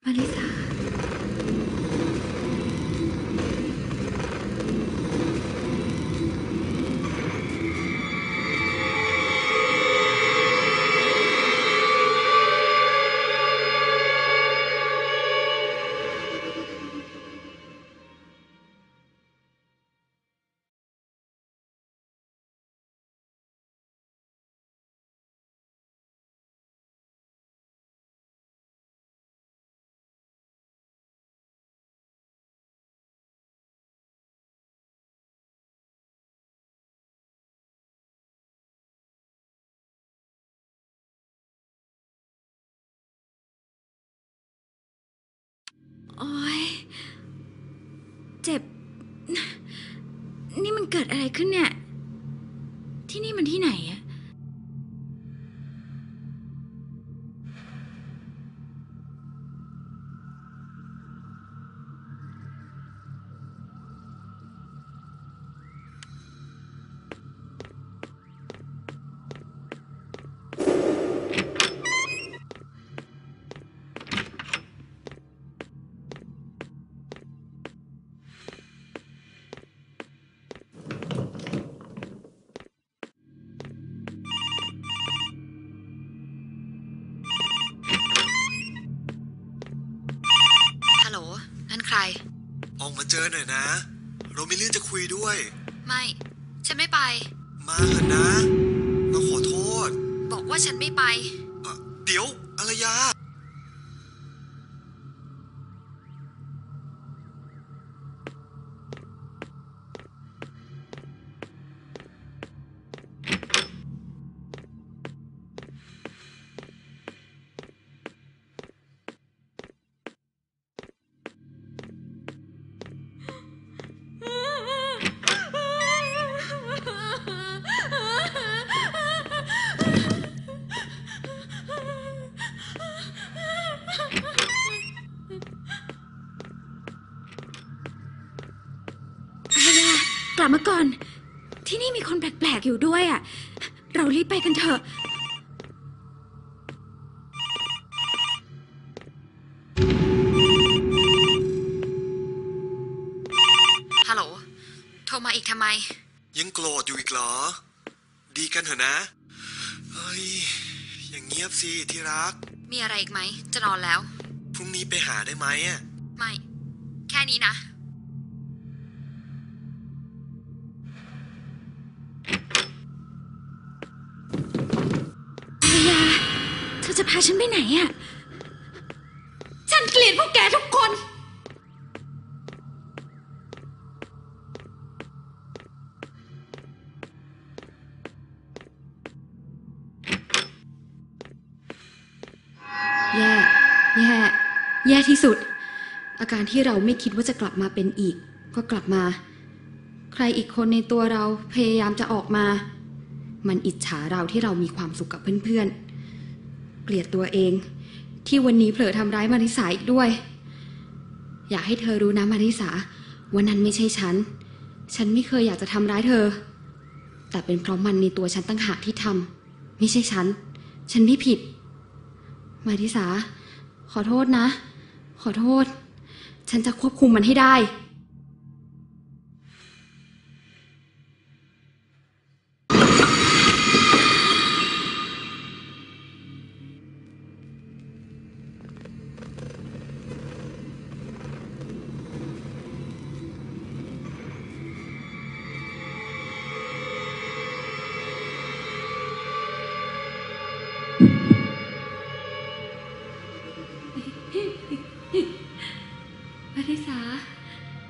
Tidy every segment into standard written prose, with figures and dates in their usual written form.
มาริสาโอ๊ยเจ็บนี่มันเกิดอะไรขึ้นเนี่ยที่นี่มันที่ไหนอะฮัลโหลนั่นใครออกมาเจอหน่อยนะเรามีเรื่องจะคุยด้วยไม่ฉันไม่ไปมาเถอะนะเราขอโทษบอกว่าฉันไม่ไปเดี๋ยวอารยากลับมาก่อนที่นี่มีคนแปลกๆอยู่ด้วยอ่ะเรารีบไปกันเถอะฮัลโหลโทรมาอีกทำไมยังโกรธอยู่อีกเหรอดีกันเถอะนะเฮ้ยอย่างเงียบสิที่รักมีอะไรอีกไหมจะนอนแล้วพรุ่งนี้ไปหาได้ไหมอ่ะไม่แค่นี้นะเธอจะพาฉันไปไหนอ่ะฉันเกลียดพวกแกทุกคนแย่ที่สุดอาการที่เราไม่คิดว่าจะกลับมาเป็นอีกก็กลับมาใครอีกคนในตัวเราพยายามจะออกมามันอิจฉาเราที่เรามีความสุขกับเพื่อนๆเกลียดตัวเองที่วันนี้เผลอทำร้ายมาริสาอีกด้วยอยากให้เธอรู้นะมาริสาวันนั้นไม่ใช่ฉันไม่เคยอยากจะทำร้ายเธอแต่เป็นเพราะมันในตัวฉันตั้งหากที่ทำไม่ใช่ฉันไม่ผิดมาริสาขอโทษนะขอโทษฉันจะควบคุมมันให้ได้มาริสา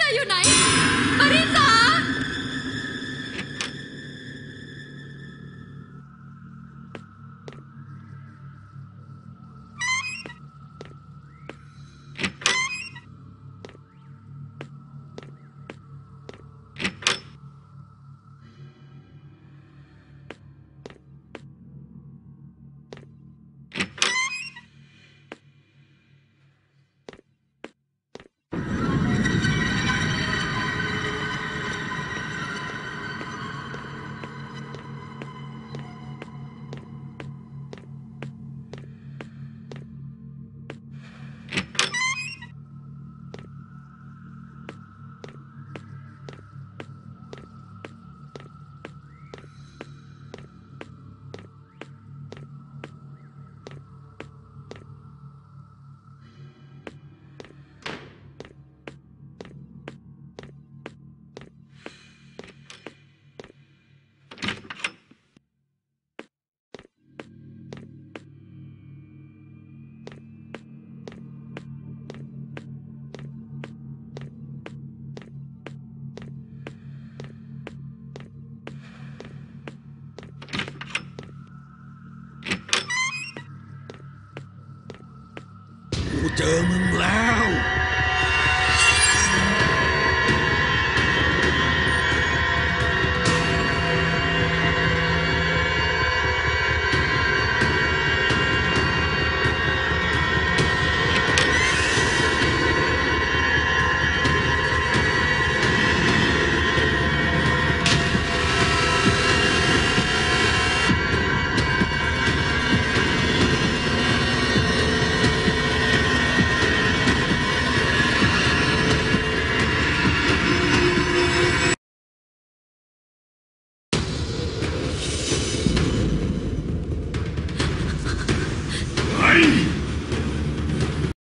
อยู่ไหนมาริสากูเจอมึงแล้